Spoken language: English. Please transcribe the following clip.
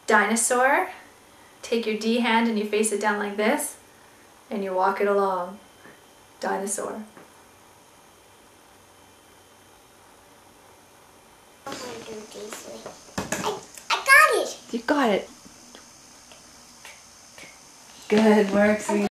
Dinosaur. Take your D hand and you face it down like this, and you walk it along. Dinosaur. I'm gonna do it this way. I got it! You got it. Good work, sweetie.